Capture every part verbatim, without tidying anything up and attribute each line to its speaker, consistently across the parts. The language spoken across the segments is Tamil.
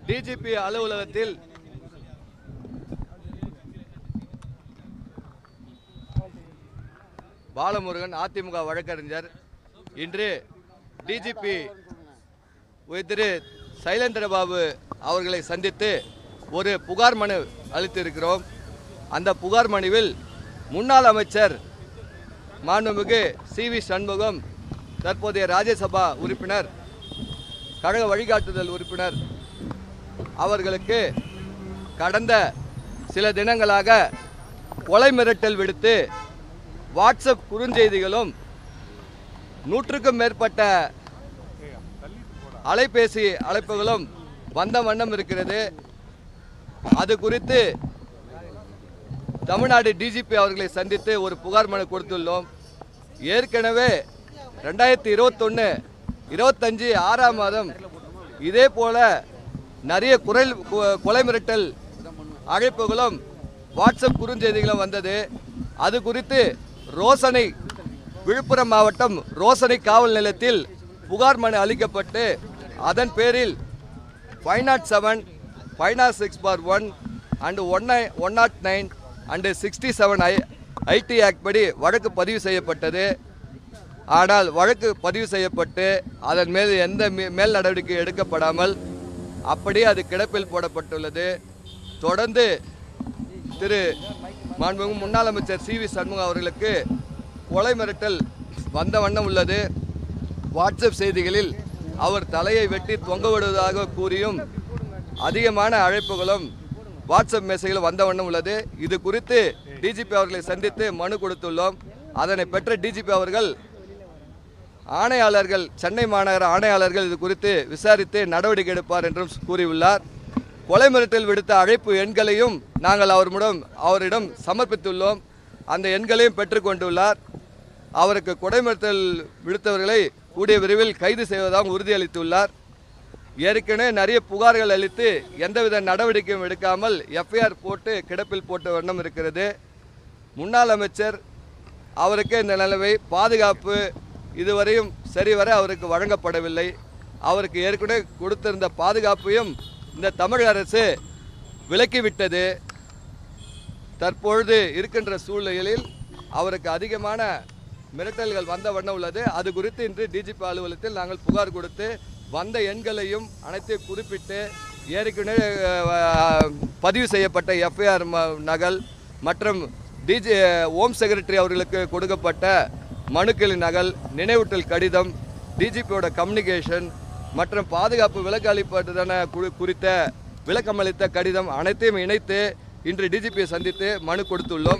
Speaker 1: டிஜிபி அலுவலகத்தில் பாலமுருகன் அதிமுக வழக்கறிஞர் இன்று டிஜிபி திரு சைலேந்திரபாபு அவர்களை சந்தித்து ஒரு புகார் மனு அளித்திருக்கிறோம். அந்த புகார் மனுவில் முன்னாள் அமைச்சர் மாண்புமிகு சி வி சண்முகம், தற்போதைய ராஜ்யசபா உறுப்பினர், கழக வழிகாட்டுதல் உறுப்பினர் அவர்களுக்கு கடந்த சில தினங்களாக கொலை மிரட்டல் விடுத்து வாட்ஸ்அப் குறுஞ்செய்திகளும் நூற்றுக்கும் மேற்பட்ட அலைபேசி அழைப்புகளும் வந்த வண்ணம் இருக்கிறது. அது குறித்து தமிழ்நாடு டிஜிபி அவர்களை சந்தித்து ஒரு புகார் மனு கொடுத்துள்ளோம். ஏற்கனவே ரெண்டாயிரத்தி இருபத்தொன்று இருபத்தஞ்சு ஆறாம் மாதம் இதே போல நிறைய குரல் கொலை மிரட்டல் அழைப்புகளும் வாட்ஸ்அப் குறுஞ்செய்திகளும் வந்தது. அது குறித்து ரோசனை விழுப்புரம் மாவட்டம் ரோசனை காவல் நிலையத்தில் புகார் மனு அளிக்கப்பட்டு அதன் பேரில் five nought seven five nought six four one and one one nought nine and sixty seven I IT act படி வழக்கு பதிவு செய்யப்பட்டது. ஆனால் வழக்கு பதிவு செய்யப்பட்டு அதன் மீது எந்த மேல் நடவடிக்கை எடுக்கப்படாமல் அப்படியே அது கிடப்பில் போடப்பட்டுள்ளது. தொடர்ந்து திரு மாண்புமிகு முன்னாள் அமைச்சர் சி வி சண்முகம் அவர்களுக்கு கொலை மிரட்டல் வந்த வண்ணம் உள்ளது. வாட்ஸ்அப் செய்திகளில் அவர் தலையை வெட்டி தொங்க விடுவதாக கூறியும் அதிகமான அழைப்புகளும் வாட்ஸ்அப் மெசேஜ்கள் வந்த வண்ணம் உள்ளது. இது குறித்து டிஜிபி அவர்களை சந்தித்து மனு கொடுத்துள்ளோம். அதனை பெற்ற டிஜிபி அவர்கள் ஆணையாளர்கள், சென்னை மாநகர ஆணையாளர்கள் இது குறித்து விசாரித்து நடவடிக்கை எடுப்பார் என்றும் கூறியுள்ளார். கொலை மிரட்டல் விடுத்த அழைப்பு எண்களையும் நாங்கள் அவரிடம் அவரிடம் சமர்ப்பித்துள்ளோம். அந்த எண்களையும் பெற்றுக்கொண்டுள்ளார். அவருக்கு கொலை மிரட்டல் விடுத்தவர்களை கூடிய விரைவில் கைது செய்வதாக உறுதியளித்துள்ளார். ஏற்கனவே நிறைய புகார்கள் அளித்து எந்தவித நடவடிக்கையும் எடுக்காமல் எஃப்ஐஆர் போட்டு கிடப்பில் போட்ட வண்ணம் இருக்கிறது. முன்னாள் அமைச்சர் அவருக்கு இந்த நிலைமை பாதுகாப்பு இதுவரையும் சரிவர அவருக்கு வழங்கப்படவில்லை. அவருக்கு ஏற்கனவே கொடுத்திருந்த பாதுகாப்பையும் இந்த தமிழக அரசு விலக்கிவிட்டது. தற்பொழுது இருக்கின்ற சூழ்நிலையில் அவருக்கு அதிகமான மிரட்டல்கள் வந்த வண்ணம் உள்ளது. அது குறித்து இன்று டிஜிபி அலுவலகத்தில் நாங்கள் புகார் கொடுத்து வந்த எண்களையும் அனைத்தையும் குறிப்பிட்டு ஏற்கனவே பதிவு செய்யப்பட்ட எஃப்ஐஆர் நகல் மற்றும் டிஜி ஹோம் செக்ரட்டரி அவர்களுக்கு கொடுக்கப்பட்ட மனுக்களின் நகல், நினைவூட்டல் கடிதம், டிஜிபியோட கம்யூனிகேஷன் மற்றும் பாதுகாப்பு விலக்கு அளிப்பதன குறித்த விளக்கமளித்த கடிதம் அனைத்தையும் இணைத்து இன்று டிஜிபியை சந்தித்து மனு கொடுத்துள்ளோம்.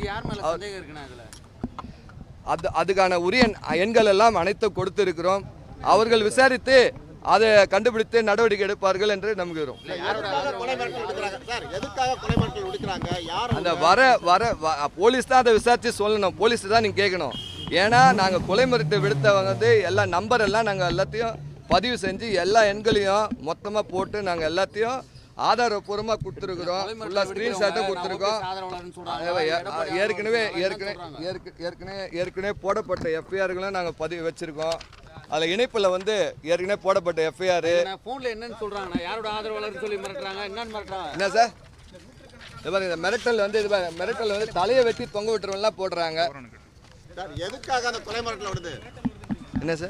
Speaker 1: அது அதுக்கான உரிய எண்கள் எல்லாம் அனைத்தும் கொடுத்திருக்கிறோம். அவர்கள் விசாரித்து அதை கண்டுபிடித்து நடவடிக்கை எடுப்பார்கள் என்று நம்புகிறோம். அந்த வர வர போலீஸ் தான் அதை விசாரித்து சொல்லணும். போலீஸ் தான் நீங்கள் கேட்கணும். ஏன்னா நாங்கள் கொலை மிரட்டல் விடுத்தவங்க வந்து எல்லா நம்பர் எல்லாம் நாங்கள் எல்லாத்தையும் பதிவு செஞ்சு எல்லா எண்களையும் மொத்தமாக போட்டு நாங்கள் எல்லாத்தையும் ஆதாரப்பூர்வமாக கொடுத்துருக்குறோம். ஃபுல்லாக ஸ்க்ரீன்ஷாட்டும் கொடுத்துருக்கோம். ஏற்கனவே ஏற்கனவே ஏற்கனவே ஏற்கனவே போடப்பட்ட எஃப்ஐஆர்களும் நாங்கள் பதிவு வச்சுருக்கோம். அதில் இணைப்பில் வந்து ஏற்கனவே போடப்பட்ட எஃப்ஐஆர்
Speaker 2: என்னன்னு சொல்கிறாங்க, யாரோட ஆதரவாளர் சொல்லி மிரட்டுறாங்க, என்னன்னு மிரட்டுறாங்க.
Speaker 1: என்ன சார் இது மாதிரி இந்த மிரட்டல் வந்து இது மிரட்டல் வந்து தலையை வெட்டி தொங்க விட்டுறவங்கலாம் போடுறாங்க.
Speaker 3: எதுக்காக அந்த கொலை மிரட்டல் வருது?
Speaker 1: என்ன சார்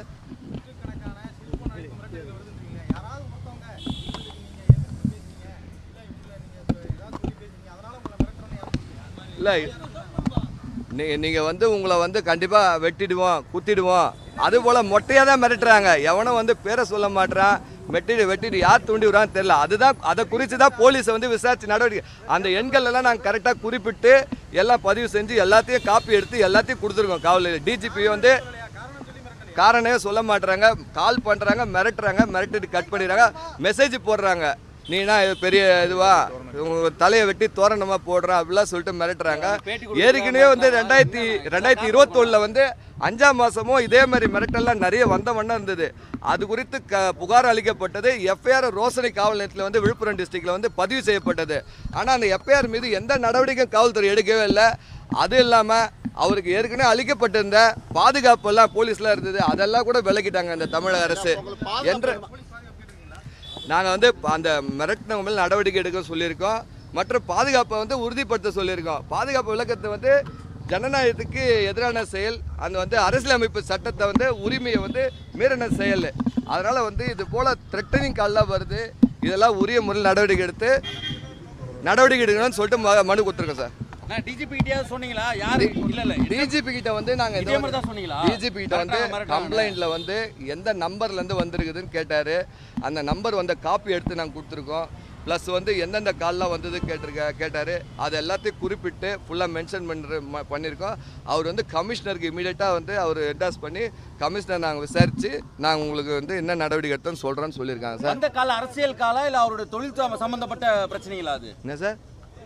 Speaker 1: இல்லை நீங்கள் வந்து உங்களை வந்து கண்டிப்பாக வெட்டிடுவோம் குத்திடுவோம் அதுபோல் மொட்டையாக தான் மிரட்டுறாங்க. எவனும் வந்து பேரை சொல்ல மாட்டான். வெட்டிடு வெட்டிட்டு யார் தூண்டி விடுறான்னு தெரியல. அதுதான் அதை குறித்து தான் போலீஸை வந்து விசாரிச்சு நடவடிக்கை அந்த எண்கள் எல்லாம் நாங்கள் கரெக்டாக குறிப்பிட்டு எல்லாம் பதிவு செஞ்சு எல்லாத்தையும் காப்பி எடுத்து எல்லாத்தையும் கொடுத்துருக்கோம் காவலில். டிஜிபி வந்து காரணமே சொல்ல மாட்டுறாங்க, கால் பண்ணுறாங்க, மிரட்டுறாங்க, மிரட்டிட்டு கட் பண்ணிடுறாங்க, மெசேஜ் போடுறாங்க. நீனா பெரிய இதுவா உங்க தலையை வெட்டி தோரணமாக போடுறான் அப்படிலாம் சொல்லிட்டு மிரட்டுறாங்க. ஏற்கனவே வந்து ரெண்டாயிரத்தி ரெண்டாயிரத்தி இருபத்தொன்னில் வந்து அஞ்சாம் மாதமும் இதே மாதிரி மிரட்டல்லாம் நிறைய வந்த வண்ணம் இருந்தது. அது குறித்து க புகார் அளிக்கப்பட்டது. எஃப்ஐஆர் ரோசனை காவல் நிலையத்தில் வந்து விழுப்புரம் டிஸ்ட்ரிக்டில் வந்து பதிவு செய்யப்பட்டது. ஆனால் அந்த எஃப்ஐஆர் மீது எந்த நடவடிக்கையும் காவல்துறை எடுக்கவே இல்லை. அது இல்லாமல் அவருக்கு ஏற்கனவே அளிக்கப்பட்டிருந்த பாதுகாப்பெல்லாம் போலீஸ்லாம் இருந்தது, அதெல்லாம் கூட விலக்கிட்டாங்க இந்த தமிழக அரசு. என்ற நாங்கள் வந்து அந்த மிரட்டினவங்க மேல் நடவடிக்கை எடுக்க சொல்லியிருக்கோம். மற்ற பாதுகாப்பை வந்து உறுதிப்படுத்த சொல்லியிருக்கோம். பாதுகாப்பு விளக்கத்தை வந்து ஜனநாயகத்துக்கு எதிரான செயல், அந்த வந்து அரசியலமைப்பு சட்டத்தை வந்து உரிமையை வந்து மீறின செயல். அதனால் வந்து இது போல் த்ரெட்டனிங் கால்லாம் வருது. இதெல்லாம் உரிய முறையில் நடவடிக்கை எடுத்து நடவடிக்கை எடுக்கணும்னு சொல்லிட்டு மனு கொடுத்துருக்கோம் சார்.
Speaker 2: டிஜிபி கிட்ட சொன்னீங்களா? யாரு இல்ல இல்ல
Speaker 1: டிஜிபி கிட்ட வந்து நாங்க
Speaker 2: இதே மாதிரி தான் சொன்னீங்களா?
Speaker 1: டிஜிபி கிட்ட வந்து கம்ப்ளைண்ட்ல வந்து எந்த நம்பர்ல இருந்து வந்திருக்குதுன்னு கேட்டாரு. அந்த நம்பர் வந்து காப்பி எடுத்து நாங்கள் கொடுத்துருக்கோம். ப்ளஸ் வந்து எந்தெந்த கால்லாம் வந்தது கேட்டிருக்க கேட்டார். அது எல்லாத்தையும் குறிப்பிட்டு ஃபுல்லாக மென்ஷன் பண்ணுற பண்ணியிருக்கோம். அவர் வந்து கமிஷனருக்கு இமீடியட்டாக வந்து அவர் என்டாஸ் பண்ணி கமிஷனர் நாங்கள் விசாரித்து நாங்கள் உங்களுக்கு வந்து என்ன நடவடிக்கை எடுத்தோன்னு சொல்கிறோன்னு சொல்லியிருக்காங்க சார்.
Speaker 2: அந்த கால அரசியல் காலா இல்லை அவருடைய தொழில் சம்பந்தப்பட்ட பிரச்சனைகளா? அது
Speaker 1: என்ன சார்?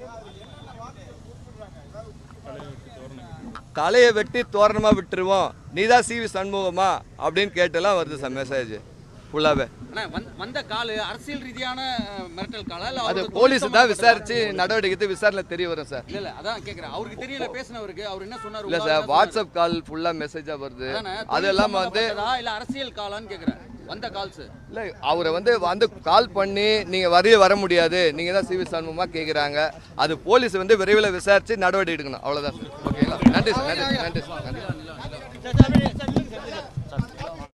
Speaker 1: தலையை வெட்டி தோரணமாக விட்டுருவோம், நீதான் சிவி சண்முகமா அப்படின்னு கேட்டெல்லாம் வருது சார் மெசேஜ் ஃபுல்லாகவே.
Speaker 2: வந்த கால் அரசியல் ரீதியான மிரட்டல் காலா இல்ல
Speaker 1: அது போலீஸ் தான் விசாரிச்சு நடவடிக்கை விசாரணை தெரிய வரும் சார்.
Speaker 2: இல்ல இல்ல அதான் கேக்குறேன். அவருக்கு தெரியல பேசினவருக்கு அவர் என்ன சொன்னாரு?
Speaker 1: இல்ல சார், வாட்ஸ்அப் கால் ஃபுல்லா மெசேஜா வருது. அதெல்லாம் வந்து
Speaker 2: இல்ல அரசியல் காலான்னு கேக்குறேன். வந்த கால்ஸ்
Speaker 1: இல்ல அவரை வந்து வந்து கால் பண்ணி நீங்க வரைய வர முடியாது, நீங்க தான் சிவி சண்முகமா கேக்குறாங்க. அது போலீஸ் வந்து விரைவில் விசாரிச்சு நடவடிக்கை எடுக்கணும். அவ்வளவுதான் சார். ஓகேங்களா? நன்றி சார். நன்றி நன்றி சார். நன்றி.